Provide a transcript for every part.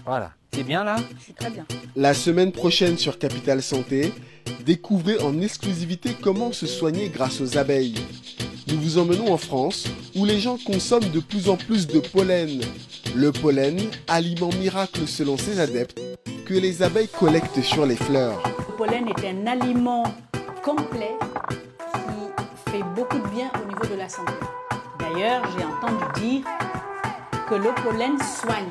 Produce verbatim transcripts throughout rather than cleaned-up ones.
Voilà. C'est bien là? Je suis très bien. La semaine prochaine sur Capital Santé, découvrez en exclusivité comment se soigner grâce aux abeilles. Nous vous emmenons en France, où les gens consomment de plus en plus de pollen. Le pollen, aliment miracle selon ses adeptes, que les abeilles collectent sur les fleurs. Le pollen est un aliment complet qui fait beaucoup de bien au niveau de la santé. D'ailleurs, j'ai entendu dire que le pollen soigne.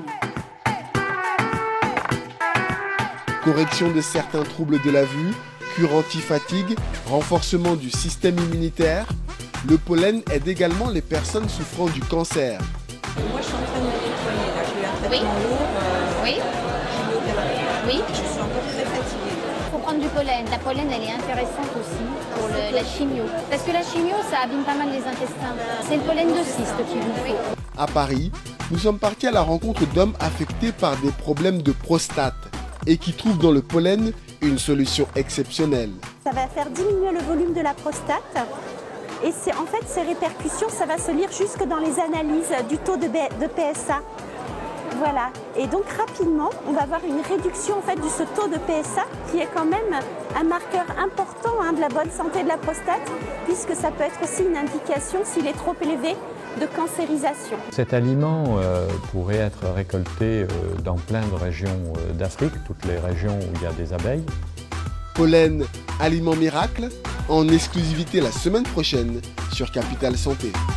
Correction de certains troubles de la vue, cure anti-fatigue, renforcement du système immunitaire. Le pollen aide également les personnes souffrant du cancer. Moi, je suis en train de me nettoyer. Là, j'ai eu un traitement Oui. lourd. Euh, Oui. chimiothérapie. Oui. Je suis encore très fatiguée. Il faut prendre du pollen. La pollen, elle est intéressante aussi pour le- la chimio. Parce que la chimio, ça abîme pas mal les intestins. C'est le pollen de cyste qu'il vous faut. À Paris, nous sommes partis à la rencontre d'hommes affectés par des problèmes de prostate et qui trouvent dans le pollen une solution exceptionnelle. Ça va faire diminuer le volume de la prostate et c'est en fait ces répercussions, ça va se lire jusque dans les analyses du taux de, B- de P S A. Voilà. Et donc rapidement, on va avoir une réduction en fait de ce taux de P S A qui est quand même un marqueur important hein, de la bonne santé de la prostate, puisque ça peut être aussi une indication s'il est trop élevé de cancérisation. Cet aliment euh, pourrait être récolté euh, dans plein de régions euh, d'Afrique, toutes les régions où il y a des abeilles. Pollen, aliment miracle, en exclusivité la semaine prochaine sur Capital Santé.